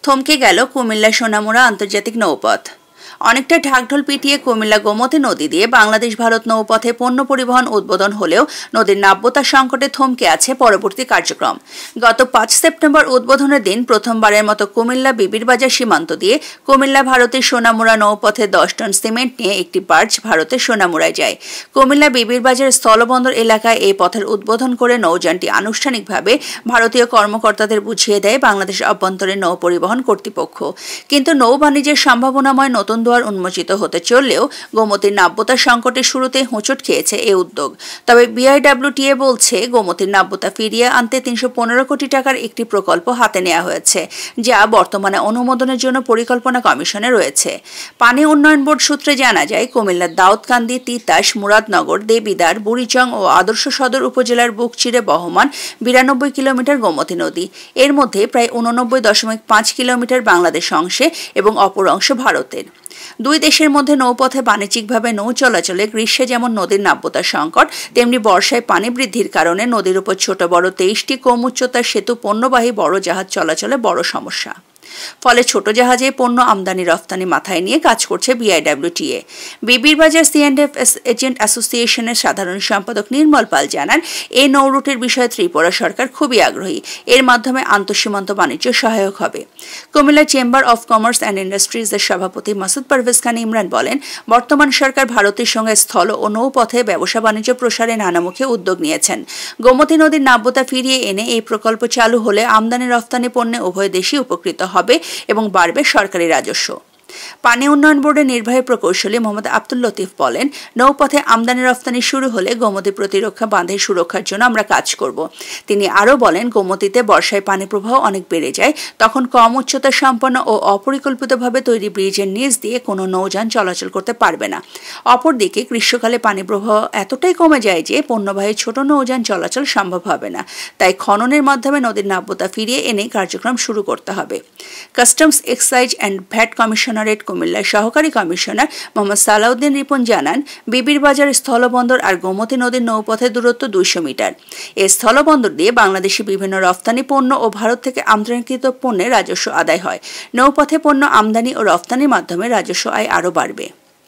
থমকে গেল কুমিল্লা সোনামুড়া আন্তর্জাতিক নৌপথ। অনেকটা ঢাকঢোল পিটিয়ে কুমিল্লা গোমতী নদী দিয়ে বাংলাদেশ ভারত নৌপথে পণ্য পরিবহন উদ্বোধন হলেও নদীর নাব্যতা সংকটে থমকে আছে পরবর্তী কার্যক্রম। গত ৫ সেপ্টেম্বর উদ্বোধনের দিন প্রথমবারের মতো কুমিল্লা বিবিরবাজার সীমান্ত দিয়ে কুমিল্লা ভারতের সোনামুড়া নৌপথে ১০ টন সিমেন্ট নিয়ে একটি বার্জ ভারতের সোনামুড়ায় যায়। কুমিল্লা বিবিরবাজার স্থলবন্দর এলাকায় এই পথের উদ্বোধন করে নৌযানটি আনুষ্ঠানিকভাবে ভারতীয় কর্মকর্তাদের বুঝিয়ে দেয় বাংলাদেশ অভ্যন্তরীণ নৌ পরিবহন কর্তৃপক্ষ। কিন্তু নৌ বাণিজ্যের সম্ভাবনাময় নতুন দুয়ার উন্মোচিত হতে চললেও গোমতীর নাব্যতা সংকটের শুরুতে হোঁচট খেয়েছে এই উদ্যোগ। তবে বিআইডব্লিউটিএ বলছে গোমতীর নাব্যতা ফিরিয়ে আনতে ৩১৫ কোটি টাকার একটি প্রকল্প হাতে নেওয়া হয়েছে, যা বর্তমানে অনুমোদনের জন্য পরিকল্পনা কমিশনে রয়েছে। পানি উন্নয়ন বোর্ড সূত্রে জানা যায়, কুমিল্লার দাউদকান্দি, তিতাস, মুরাদনগর, দেবিদ্বার, বুড়িচং ও আদর্শ সদর উপজেলার বুক চিরে বহমান ৯২ কিলোমিটার গোমতী নদী। এর মধ্যে প্রায় ৮৯.৫ কিলোমিটার বাংলাদেশ অংশে এবং অপর অংশ ভারতের। দুই দেশের মধ্যে নৌপথে বাণিজ্যিকভাবে নৌ চলাচলে গ্রীষ্মে যেমন নদীর নাব্যতার সংকট, তেমনি বর্ষায় পানি বৃদ্ধির কারণে নদীর উপর ছোট বড় ২৩টি কম উচ্চতার সেতু পণ্যবাহী বড় জাহাজ চলাচলে বড় সমস্যা। ফলে ছোট জাহাজে পণ্য আমদানি রফতানি মাথায় নিয়ে কাজ করছে বিআইডব্লিউটিএ। বিবিরবাজার সিএন্ডএফ এজেন্ট অ্যাসোসিয়েশনের সাধারণ সম্পাদক নির্মল পাল জানান, এই নৌ রুটের বিষয়ে ত্রিপুরা সরকার খুবই আগ্রহী। এর মাধ্যমে আন্তঃসীমান্ত বাণিজ্য সহায়ক হবে। Comilla chamber of commerce and ইন্ডাস্ট্রিজের সভাপতি মাসুদ পারভেজ খান ইমরান বলেন, বর্তমান সরকার ভারতের সঙ্গে স্থল ও নৌপথে ব্যবসা বাণিজ্য প্রসারে নানামুখী উদ্যোগ নিয়েছেন। গোমতী নদীর নাব্যতা ফিরিয়ে এনে এই প্রকল্প চালু হলে আমদানি রফতানি পণ্যে উভয় দেশই উপকৃত হবে এবং বাড়বে সরকারি রাজস্ব। পানি উন্নয়ন বোর্ডের নির্বাহী প্রকৌশলী মোহাম্মদ আব্দুল লতিফ বলেন, নৌপথে আমদানি রফতানি শুরু হলে গোমতী প্রতিরক্ষা বাঁধের সুরক্ষার জন্য আমরা কাজ করব। তিনি আরও বলেন, গোমতীতে বর্ষায় পানি প্রবাহ অনেক বেড়ে যায়, তখন কম উচ্চতা সম্পন্ন ও অপরিকল্পিতভাবে তৈরি ব্রিজের নিচ দিয়ে কোনো নৌযান চলাচল করতে পারবে না। অপরদিকে গ্রীষ্মকালে পানি প্রবাহ এতটাই কমে যায় যে পণ্যবাহী ছোট নৌযান চলাচল সম্ভব হবে না। তাই খননের মাধ্যমে নদীর নাব্যতা ফিরিয়ে এনে কার্যক্রম শুরু করতে হবে। Customs, excise and VAT commissioner কুমিল্লার সহকারী কমিশনার মোহাম্মদ সালাউদ্দিন রিপন জানান, বিবিরবাজার স্থলবন্দর আর গোমতী নদীর নৌপথের দূরত্ব ২০০ মিটার। এই স্থলবন্দর দিয়ে বাংলাদেশে বিভিন্ন রফতানি পণ্য ও ভারত থেকে আমদানিকৃত পণ্যের রাজস্ব আদায় হয়। নৌপথে পণ্য আমদানি ও রফতানির মাধ্যমে রাজস্ব আয় আরও বাড়বে।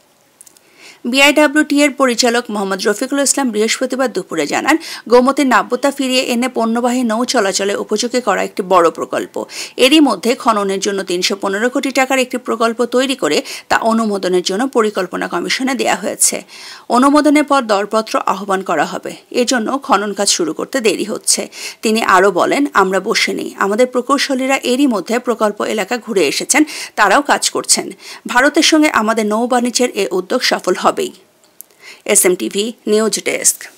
বিআইডব্লিউটিএর পরিচালক মোহাম্মদ রফিকুল ইসলাম বৃহস্পতিবার দুপুরে জানান, গোমতীর নাব্যতা ফিরিয়ে এনে পণ্যবাহী নৌ চলাচলে উপযোগী করা একটি বড় প্রকল্প। এরই মধ্যে খননের জন্য ৩১৫ কোটি টাকার একটি প্রকল্প তৈরি করে তা অনুমোদনের জন্য পরিকল্পনা কমিশনে দেওয়া হয়েছে। অনুমোদনের পর দরপত্র আহ্বান করা হবে। এজন্য খনন কাজ শুরু করতে দেরি হচ্ছে। তিনি আরও বলেন, আমরা বসে নেই, আমাদের প্রকৌশলীরা এরই মধ্যে প্রকল্প এলাকা ঘুরে এসেছেন, তারাও কাজ করছেন। ভারতের সঙ্গে আমাদের নৌ বাণিজ্যের এ উদ্যোগ সফল হবে। SMTV news desk.